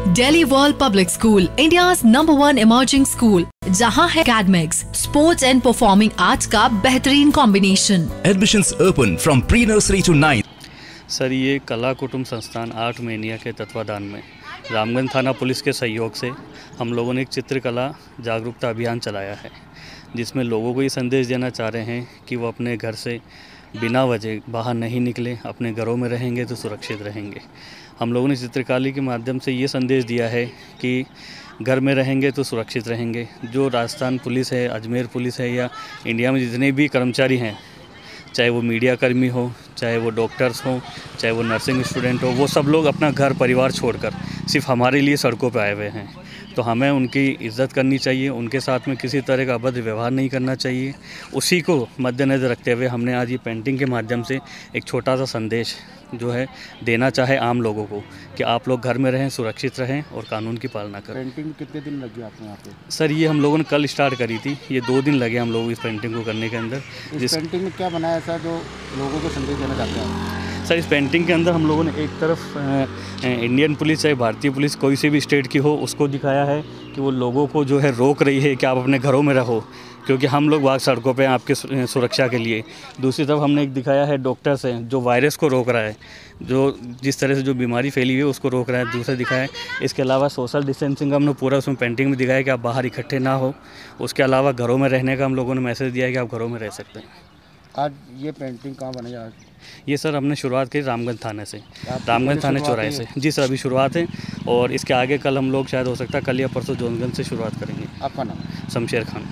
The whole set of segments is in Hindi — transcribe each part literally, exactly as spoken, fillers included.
Delhi world public school, India's number one emerging school, जहां है academics, sports and performing arts का बेहतरीन combination. Admissions open from pre-nursery to ninth. Sir, ये कला कुटुंब संस्थान आर्ट मेनिया के तत्वाधान में रामगंज थाना पुलिस के सहयोग से हम लोगों ने एक चित्रकला जागरूकता अभियान चलाया है, जिसमें लोगों को ये संदेश देना चाह रहे हैं कि वो अपने घर से बिना वजह बाहर नहीं निकलें, अपने घरों में रहेंगे तो सुरक्षित रहेंगे। हम लोगों ने चित्रकला के माध्यम से ये संदेश दिया है कि घर में रहेंगे तो सुरक्षित रहेंगे। जो राजस्थान पुलिस है, अजमेर पुलिस है या इंडिया में जितने भी कर्मचारी हैं, चाहे वो मीडिया कर्मी हो, चाहे वो डॉक्टर्स हों, चाहे वो नर्सिंग स्टूडेंट हो, वो सब लोग अपना घर परिवार छोड़कर सिर्फ हमारे लिए सड़कों पर आए हुए हैं। तो हमें उनकी इज़्ज़त करनी चाहिए, उनके साथ में किसी तरह का अभद्र व्यवहार नहीं करना चाहिए। उसी को मद्देनज़र रखते हुए हमने आज ये पेंटिंग के माध्यम से एक छोटा सा संदेश जो है देना चाहे आम लोगों को कि आप लोग घर में रहें, सुरक्षित रहें और कानून की पालना करें। पेंटिंग कितने दिन लगे आपको यहाँ पे? सर, ये हम लोगों ने कल स्टार्ट करी थी, ये दो दिन लगे हम लोग इस पेंटिंग को करने के अंदर। इस जिस पेंटिंग में क्या बनाया ऐसा जो लोगों को संदेश देना चाहते हैं? सर, इस पेंटिंग के अंदर हम लोगों ने एक तरफ इंडियन पुलिस चाहे भारतीय पुलिस कोई सी भी स्टेट की हो, उसको दिखाया है कि वो लोगों को जो है रोक रही है कि आप अपने घरों में रहो, क्योंकि हम लोग बाहर सड़कों पे हैं आपके सुरक्षा के लिए। दूसरी तरफ हमने एक दिखाया है डॉक्टर्स हैं जो वायरस को रोक रहा है, जो जिस तरह से जो बीमारी फैली हुई है उसको रोक रहा है। दूसरा दिखाया है, इसके अलावा सोशल डिस्टेंसिंग का हमने पूरा उसमें पेंटिंग में दिखाया कि आप बाहर इकट्ठे ना हो। उसके अलावा घरों में रहने का हम लोगों ने मैसेज दिया है कि आप घरों में रह सकते हैं। आज ये पेंटिंग कहाँ बनी आज? ये सर हमने शुरुआत की रामगंज थाने से, रामगंज थाने चौराहे से। जी सर, अभी शुरुआत है और इसके आगे कल हम लोग शायद हो सकता है कल या परसों जोनगंज से शुरुआत करेंगे। आपका नाम? शमशेर खान।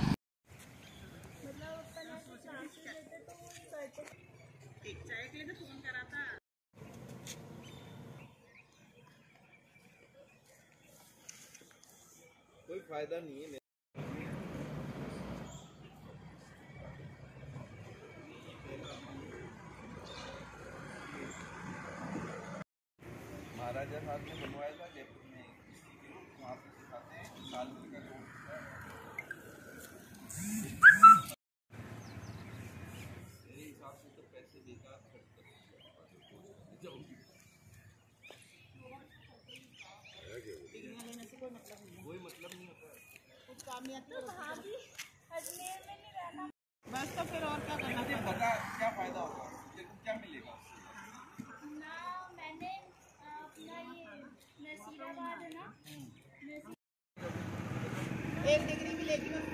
कोई फायदा नहीं है। महाराजा साहब ने बनवाया था जयपुर में, वहाँ पे सिखाते हैं लाल किले का कोट। मेरे हिसाब से तो पैसे बेकार खर्च कर कोई मतलब नहीं होता, कुछ कामयाब तो वहाँ भी अजमेर में नहीं रहना बस। तो फिर और क्या करना है? पता क्या फायदा होगा, क्या मिलेगा ना? मैंने अपना ये नसीराबाद है ना, एक डिग्री भी लेके